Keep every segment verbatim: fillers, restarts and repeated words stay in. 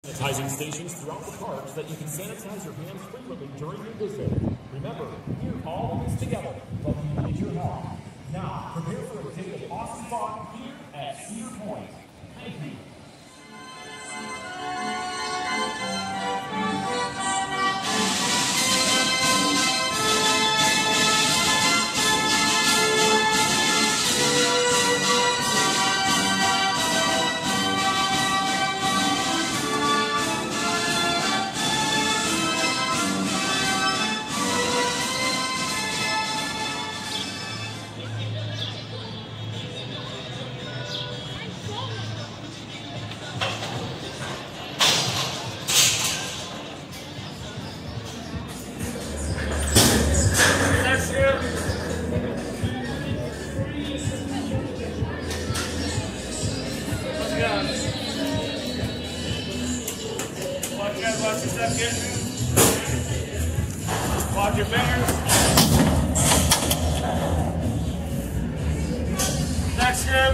Sanitizing stations throughout the park so that you can sanitize your hands frequently during your visit. Remember, we're all in this together, but we need your help. Now, prepare for a day of awesome fun here at Cedar Point. Thank you. Watch your step, kid. Watch your fingers. Next grip.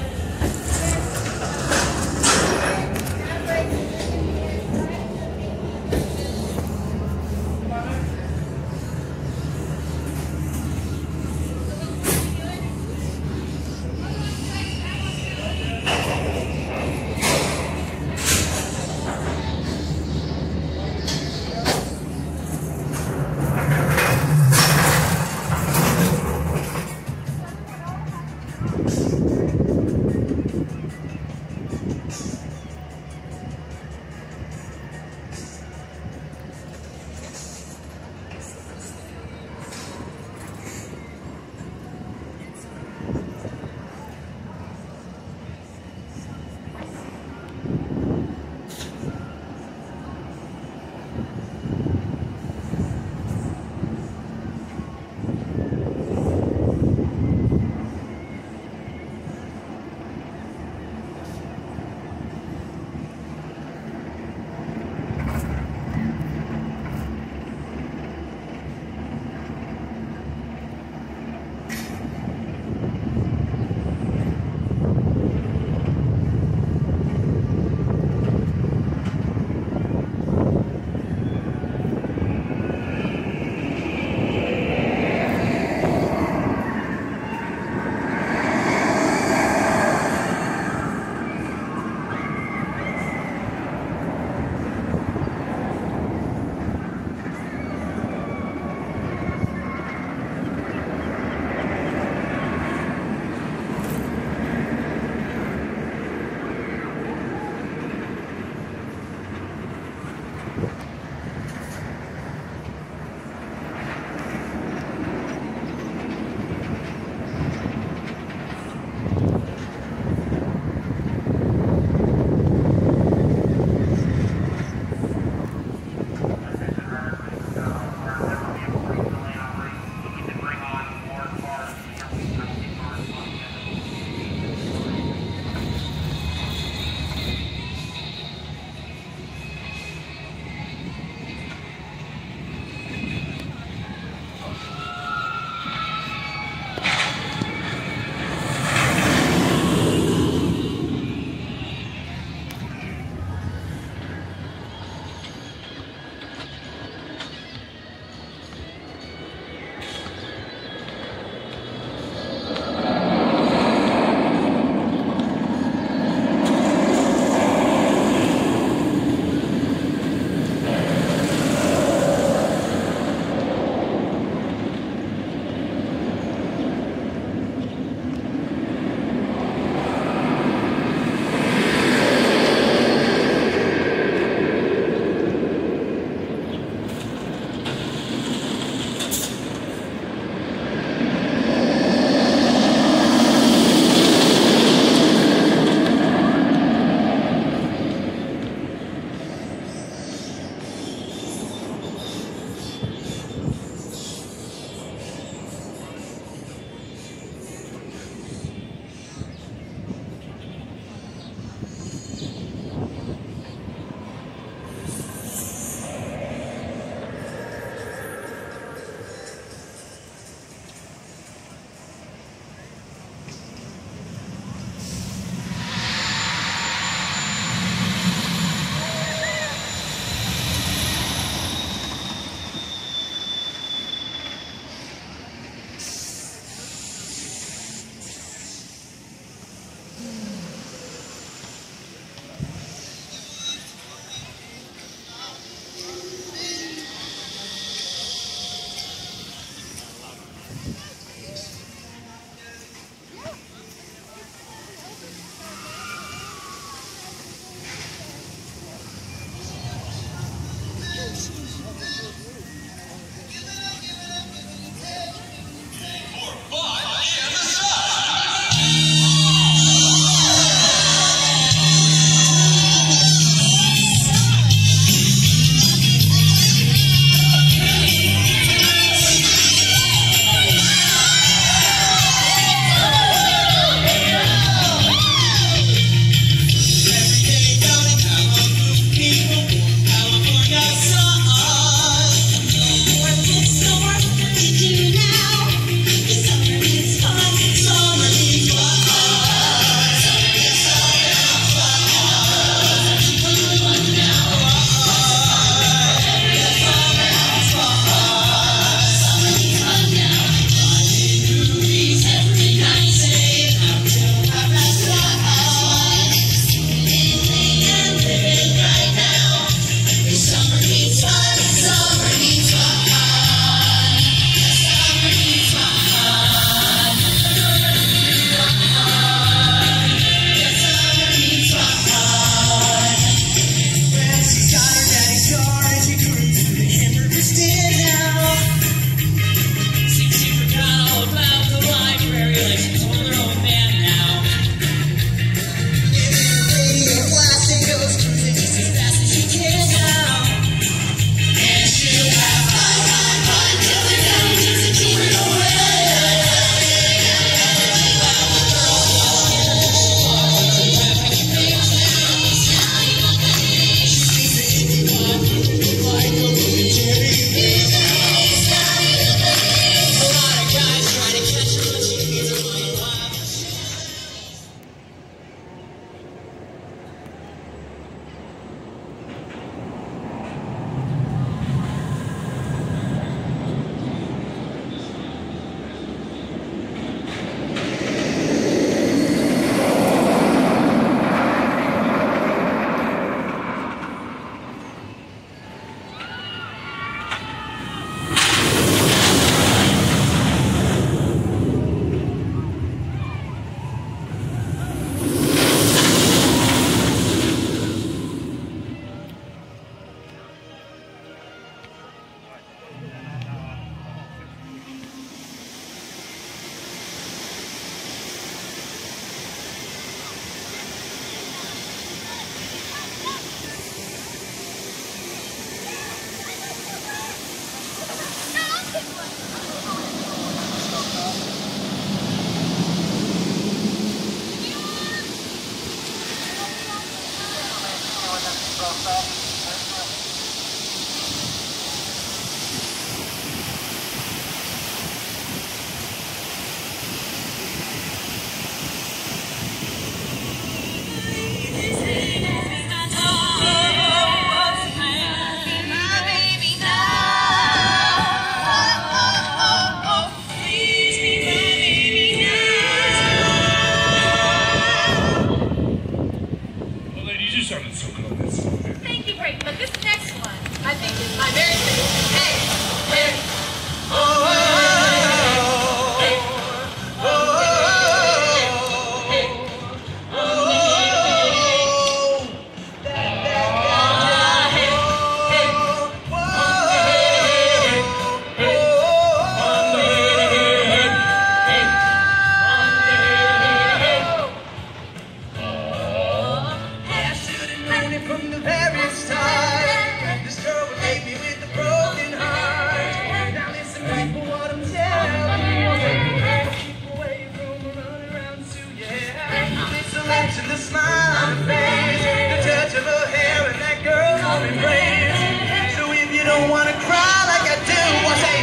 don't wanna cry like I do. I say,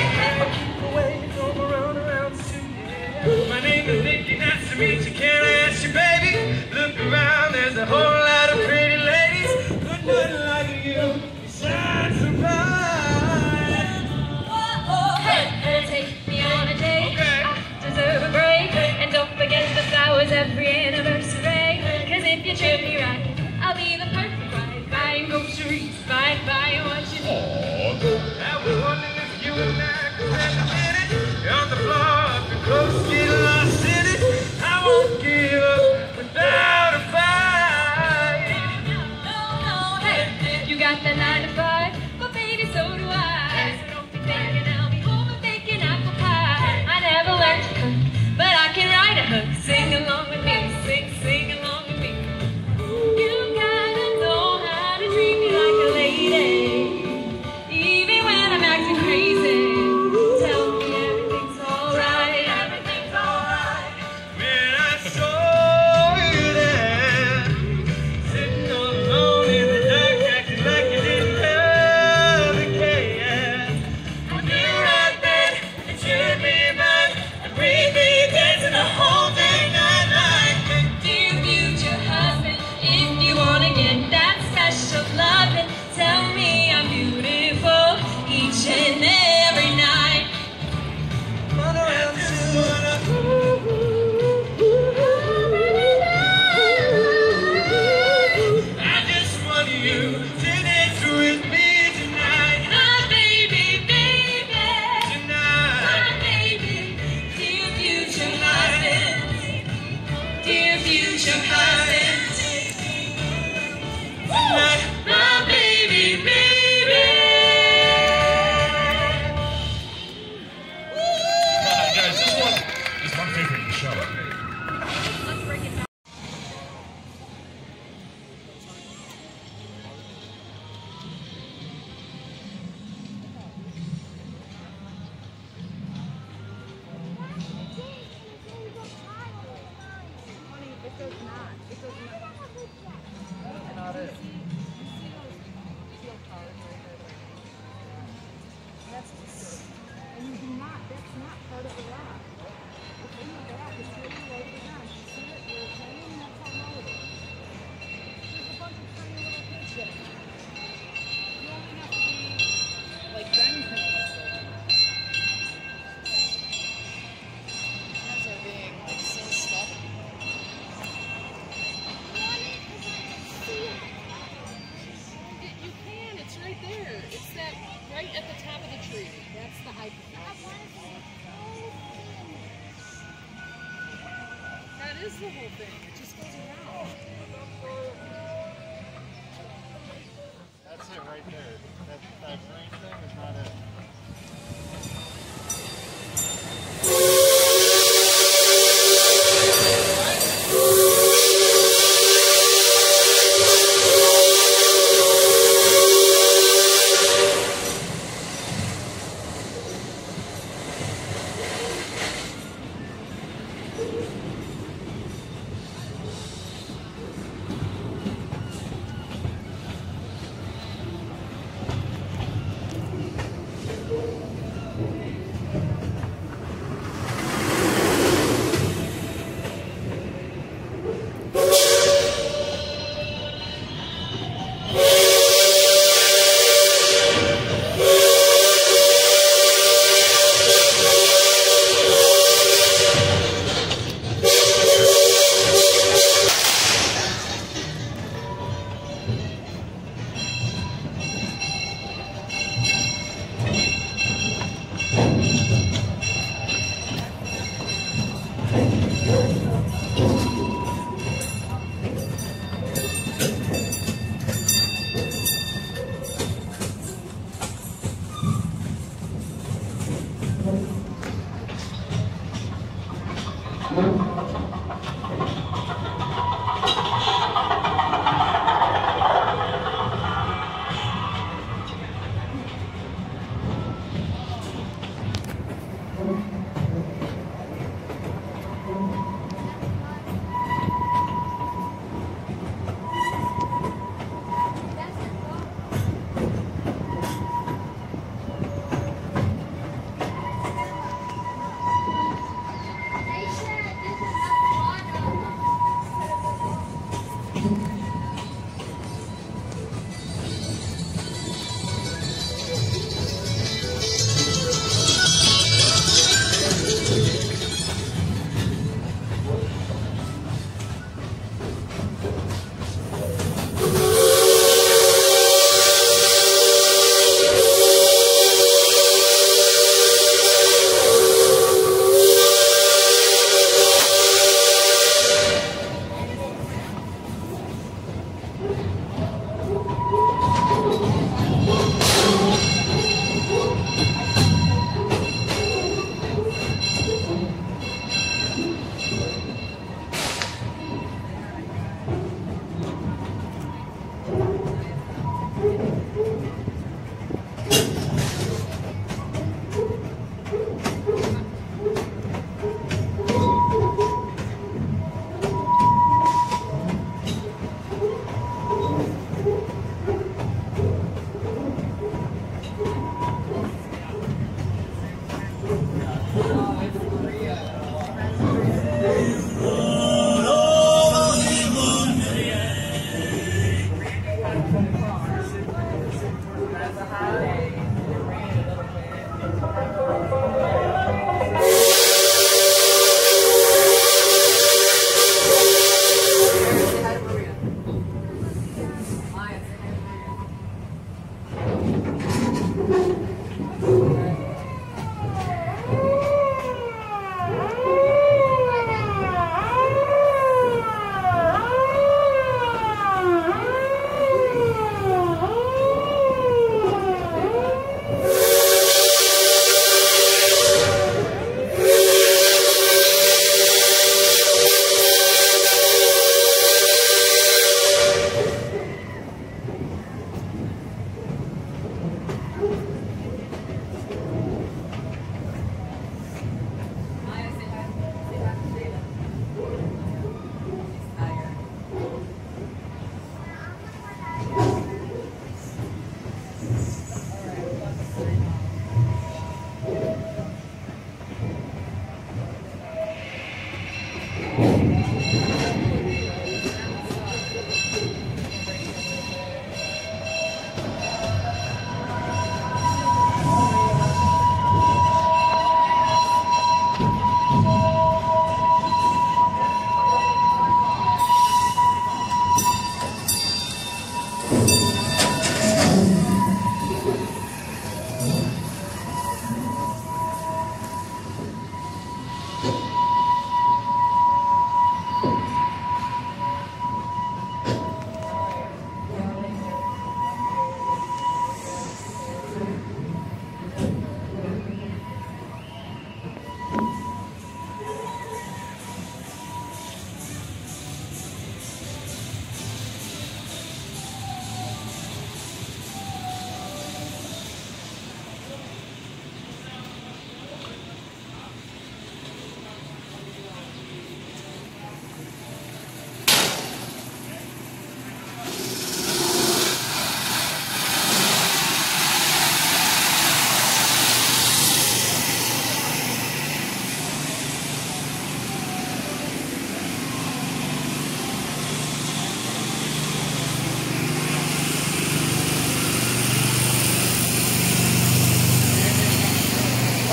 my name is Nicky, nice to meet you. Can I ask you, baby? Look around, there's a whole lot of pretty ladies. But nothing like you, you shine so bright. Oh, oh, hey, hey, take me on a date. Okay. I deserve a break. And don't forget the flowers every anniversary. Cause if you treat me right, I'll be the perfect bride. Buying groceries, buying, buying what you need. I was wondering if you and I could spend a minute on the floor up and close, get lost in it. I won't give up without a fight. No, no, hey, you got the nine to five, but baby, so do I. So don't be thinking I'll be home and baking apple pie. I never learned to cook, but I can write a hook. Sing along with me, sing, sing along with me. You gotta know how to treat me like a lady, even when I'm acting crazy. Tell me everything's alright, everything's alright. Man, I saw you there, sitting all alone in the dark, acting like you didn't have a care. I knew right then that you'd be mine, and we'd be dancing the whole day, night, night. Dear future husband, if you wanna get that special loving, tell me I'm beautiful each and every night. run around too. I just want you to dance with me tonight, My baby, baby, tonight. my baby, dear future husband, dear future husband, Tonight, my baby, baby. Guys, this one is my favorite in the show. Let's break it down. It does not. It does not. That's not it. That's just, and you do not, that's not part of the rock. It's in the back, it's really low down. You see it, you're playing, that's how low it is. There's a bunch of tiny little kids there. You only have to be, like, Ben's gonna list it. Hands are being, like, so stubborn. You can, it's right there. It's that right at the top of the tree. That's the height. That is the whole thing. It just goes around. That's it right there. That, that green thing is not it.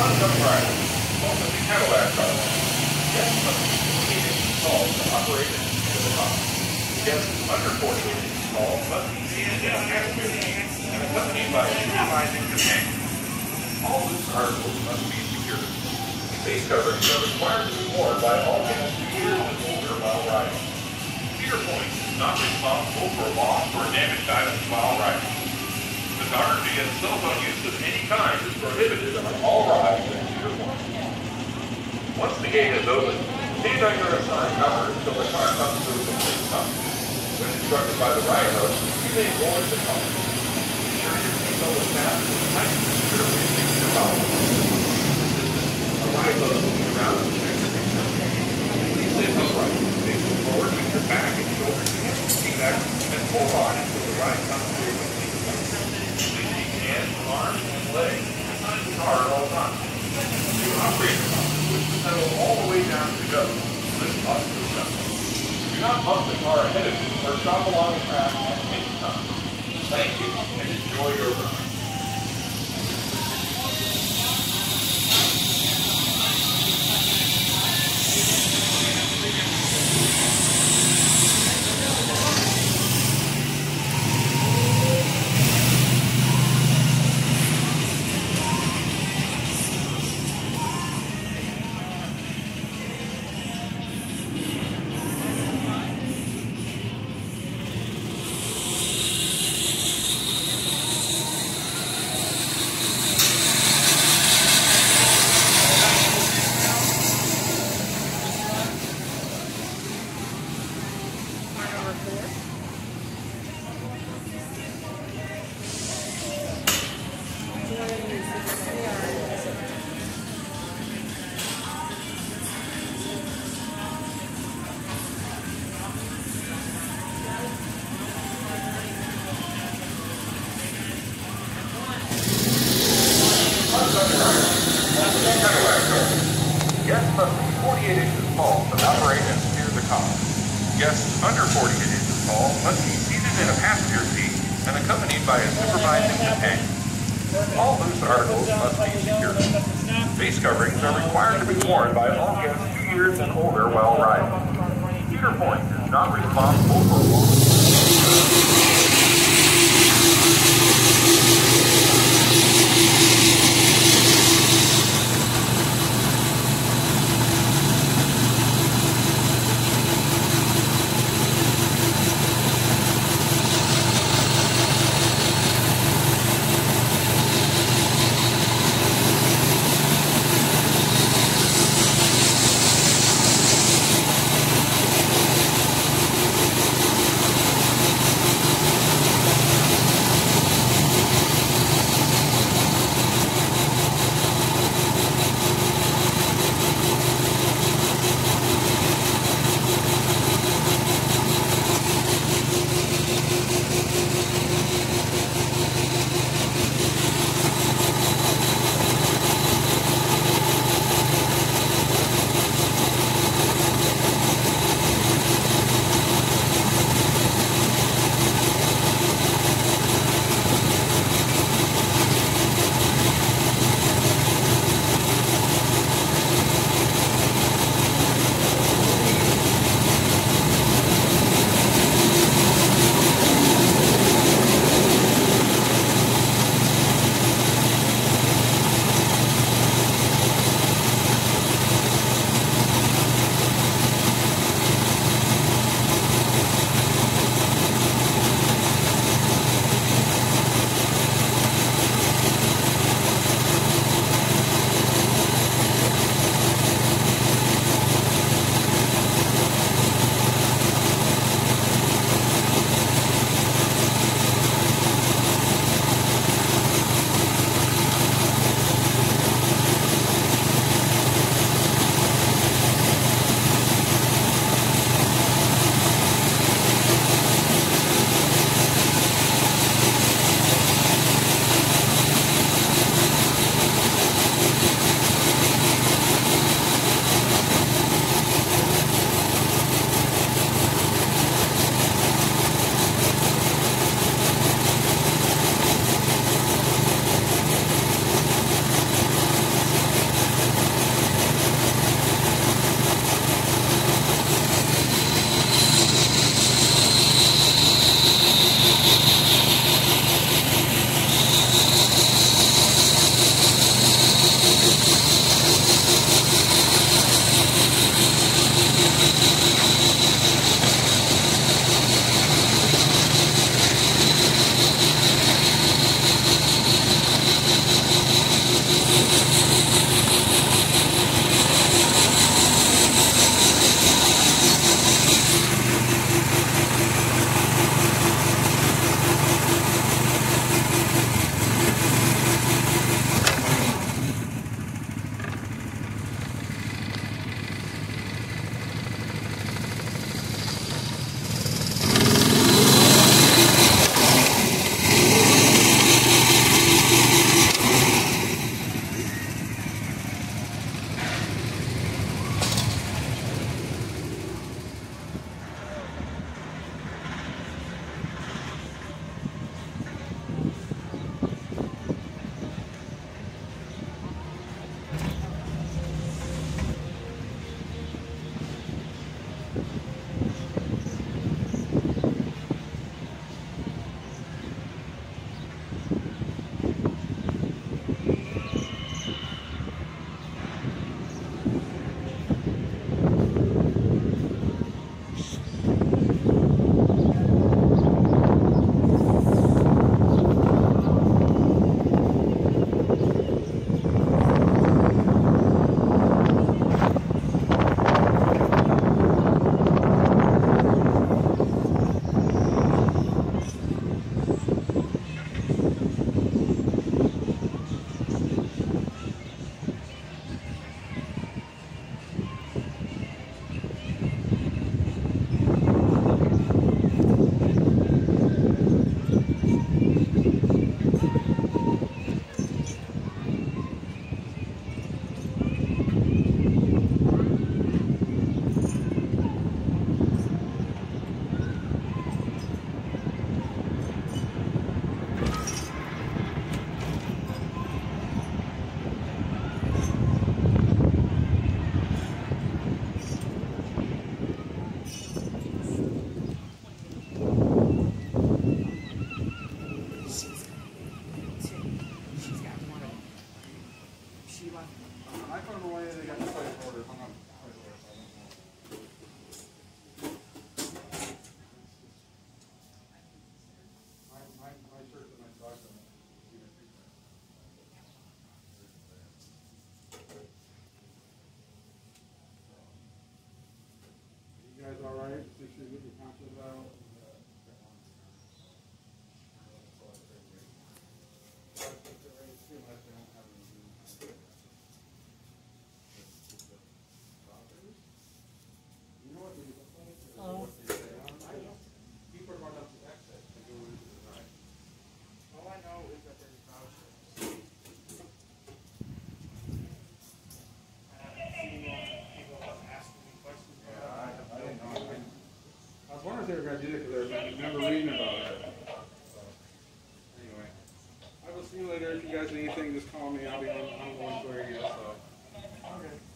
non-jump riders, also the Cadillac cars. Guests must be forty-eight inches tall to operate and to the top. Guests under forty-eight inches tall must be seated in a passenger seat and accompanied by a supervising companion. All loose articles must be secured. Face coverings are required to be worn by all guests two years and older while riding. Cedar Point is not responsible for lost or damaged items while riding. Photography and cell phone use of any kind is prohibited on all rides at Cedar Point. Once the gate is open, stand on your assigned number until the car comes to a complete stop. When instructed by the ride host, you may board the car. Be sure your seatbelt is fastened and tighten the secure facing your belt. A ride host will be around to check your seatbelt. Please sit upright, facing forward with your back and shoulders against the seat axle and hold on until the ride comes to a complete stop. Please keep hands, arms, and legs inside the car at all times. To operate the car, push the pedal all the way down to go. Lift up to the pedal. Do not bump the car ahead of you or stop along the track at any time. Thank you and enjoy your ride. Guests must be forty-eight inches tall to operate and steer the car. Guests under forty-eight inches tall must be seated in a passenger seat and accompanied by a supervising companion. All loose articles must be secured. Face coverings are required to be worn by all guests two years and older while riding. Cedar Point is not responsible for lost. is that there's vouchers. I haven't seen people asking me questions about it. I don't know. I was wondering if they were going to do it because I remember reading about it. So, anyway, I will see you later. If you guys need anything, just call me. I'll be on, on the radio. So. Okay.